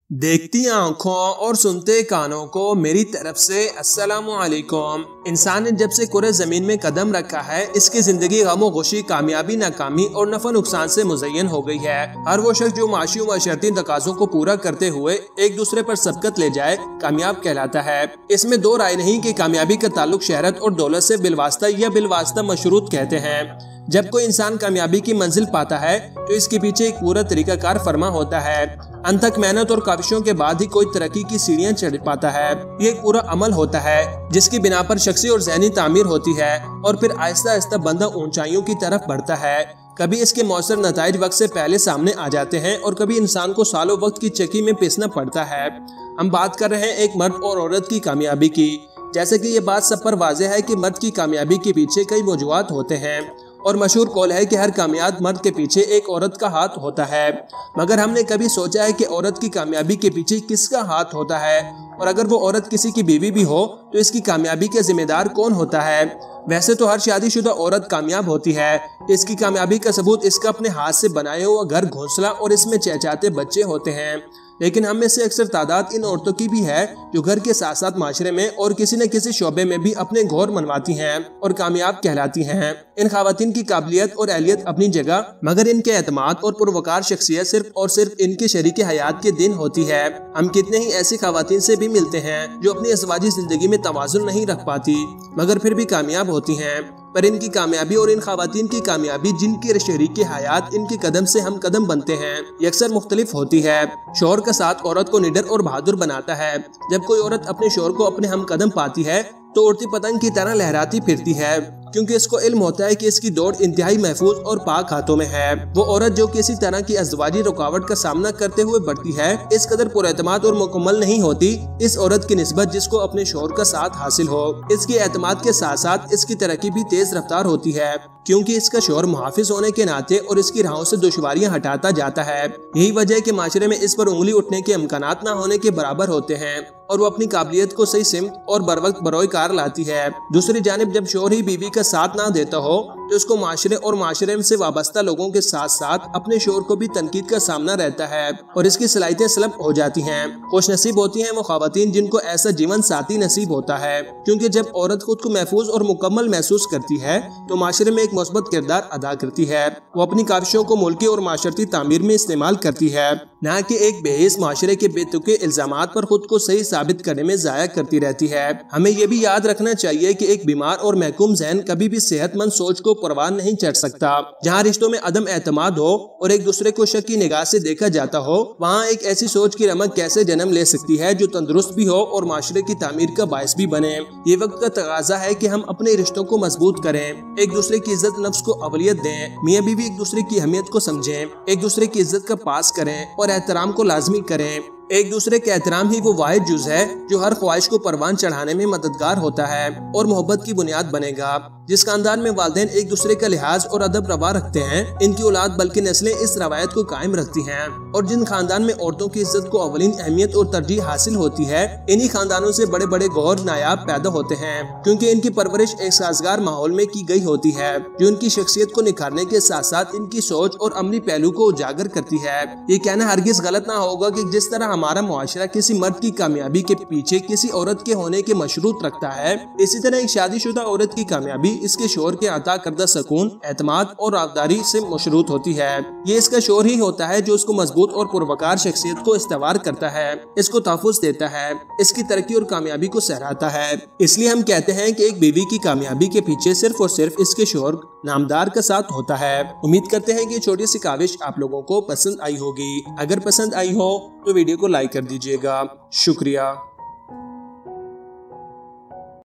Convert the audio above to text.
देखती आंखों और सुनते कानों को मेरी तरफ से अस्सलामु अलैकुम। इंसान ने जब से कुरे जमीन में कदम रखा है, इसकी जिंदगी गमो खुशी, कामयाबी, नाकामी और नफा नुकसान से मुज़य्यन हो गई है। हर वो शख्स जो माशी व शर्ती तकाज़ों को पूरा करते हुए एक दूसरे पर सबकत ले जाए, कामयाब कहलाता है। इसमें दो राय नहीं कि कामयाबी का ताल्लुक शहरत और दौलत से बिलवास्ता या बिलवास्ता मशरूत कहते हैं। जब कोई इंसान कामयाबी की मंजिल पाता है तो इसके पीछे एक पूरा तरीकाकार फरमा होता है। अनथक मेहनत और काविशों के बाद ही कोई तरक्की की सीढ़ियां चढ़ पाता है। ये एक पूरा अमल होता है जिसकी बिना पर शख्सी और ज़हनी तामीर होती है और फिर आहिस्ता आहिस्ता बंदा ऊंचाइयों की तरफ बढ़ता है। कभी इसके मौसर नताइज वक्त से पहले सामने आ जाते हैं और कभी इंसान को सालों वक्त की चक्की में पिसना पड़ता है। हम बात कर रहे हैं एक मर्द और औरत की कामयाबी की। जैसे कि ये बात सब पर वाज़ेह है कि मर्द की कामयाबी के पीछे कई वजूहात होते हैं और मशहूर कौल है कि हर कामयाब मर्द के पीछे एक औरत का हाथ होता है। मगर हमने कभी सोचा है कि औरत की कामयाबी के पीछे किसका हाथ होता है, और अगर वो औरत किसी की बीवी भी हो तो इसकी कामयाबी के जिम्मेदार कौन होता है? वैसे तो हर शादीशुदा औरत कामयाब होती है। इसकी कामयाबी का सबूत इसका अपने हाथ से बनाया हुआ घर, घोंसला और इसमें चहचहाते बच्चे होते हैं। लेकिन हम में से अक्सर तादाद इन औरतों की भी है जो घर के साथ साथ माशरे में और किसी न किसी शोबे में भी अपने घौर मनवाती हैं और कामयाब कहलाती हैं। इन खवातीन की काबिलियत और अहलियत अपनी जगह, मगर इनके एतमाद और पुरवकार शख्सियत सिर्फ और सिर्फ इनके शरीके हयात के दिन होती है। हम कितने ही ऐसी खवातीन से भी मिलते हैं जो अपनी अज़वाजी जिंदगी में तवाज़ुन नहीं रख पाती मगर फिर भी कामयाब होती हैं। पर इनकी कामयाबी और इन खवातीन की कामयाबी जिनके शरीके हयात इनके कदम से हम कदम बनते हैं, ये अक्सर मुख्तलिफ होती है। शौहर का साथ औरत को निडर और बहादुर बनाता है। जब कोई औरत अपने शौहर को अपने हम कदम पाती है तो उड़ती पतंग की तरह लहराती फिरती है, क्योंकि इसको इल्म होता है कि इसकी दौड़ इंतहाई महफूज और पाक हाथों में है। वो औरत जो किसी तरह की अज़वाजी रुकावट का सामना करते हुए बढ़ती है, इस कदर पुरएतमाद और मुकम्मल नहीं होती इस औरत की निस्बत जिसको अपने शौहर का साथ हासिल हो। इसकी एतमाद के साथ साथ इसकी तरक्की भी तेज रफ्तार होती है, क्योंकि इसका शौहर मुहाफिज होने के नाते और इसकी राहों से दुश्वारियां हटाता जाता है। यही वजह है कि माशरे में इस पर उंगली उठने के इम्कानात न होने के बराबर होते हैं और वो अपनी काबिलियत को सही सिमत और बर वक्त बरोए कार लाती है। दूसरी जानिब जब शौहर ही बीवी का साथ ना देता हो तो उसको माशरे और माशरे से वाबस्ता लोगों के साथ साथ अपने शौहर को भी तनकीद का सामना रहता है और इसकी सलाहियतें सलब हो जाती हैं। खुशनसीब होती हैं वो खवातीन जिनको ऐसा जीवन साथी नसीब होता है, क्योंकि जब औरत खुद को महफूज और मुकम्मल महसूस करती है तो माशरे में एक मुस्बत किरदार अदा करती है। वो अपनी काविशों को मुल्की और माशरती तामीर में इस्तेमाल करती है, न कि एक बेहिस माशरे के बेतुके इल्जामात पर खुद को सही साबित करने में जाया करती रहती है। हमें ये भी याद रखना चाहिए कि एक बीमार और महकूम ज़हन कभी भी सेहतमंद सोच को परवान नहीं चढ़ सकता। जहाँ रिश्तों में अदम एतमाद हो और एक दूसरे को शक की निगाह से देखा जाता हो, वहाँ एक ऐसी सोच की रमक कैसे जन्म ले सकती है जो तंदुरुस्त भी हो और माशरे की तामीर का बायस भी बने। ये वक्त का तकाजा है कि हम अपने रिश्तों को मजबूत करें, एक दूसरे की इज्जत नफ्स को अवलियत दें, मियाँ बीवी एक दूसरे की अहमियत को समझें, एक दूसरे की इज्जत का पास करें और एहतराम को लाजमी करें। एक दूसरे के एहतराम ही वो वाहिद जुज़ है जो हर ख्वाहिश को परवान चढ़ाने में मददगार होता है और मोहब्बत की बुनियाद बनेगा। जिस खानदान में वालिदैन एक दूसरे का लिहाज और अदब रवा रखते हैं, इनकी औलाद बल्कि नस्लें इस रवायत को कायम रखती हैं। और जिन खानदान में औरतों की इज्जत को अवलीन अहमियत और तरजीह हासिल होती है, इन्हीं खानदानों से बड़े बड़े गौर नायाब पैदा होते हैं, क्योंकि इनकी परवरिश एक साजगार माहौल में की गई होती है जो इनकी शख्सियत को निखारने के साथ साथ इनकी सोच और अमली पहलू को उजागर करती है। ये कहना हरगिज गलत ना होगा कि जिस तरह हमारा मुआशरा किसी मर्द की कामयाबी के पीछे किसी औरत के होने के मशरूत रखता है, इसी तरह एक शादीशुदा औरत की कामयाबी इसके शौहर के अता करदा सुकून, एतमाद और आबदारी से मशरूत होती है। ये इसका शौहर ही होता है जो उसको मजबूत और पुरवकार शख्सियत को इस्तवार करता है, इसको तहफ़्फ़ुज़ देता है, इसकी तरक्की और कामयाबी को सहराता है। इसलिए हम कहते हैं कि एक बीवी की कामयाबी के पीछे सिर्फ और सिर्फ इसके शौहर नामदार का साथ होता है। उम्मीद करते हैं कि छोटी सी काविश आप लोगों को पसंद आई होगी। अगर पसंद आई हो तो वीडियो को लाइक कर दीजिएगा। शुक्रिया।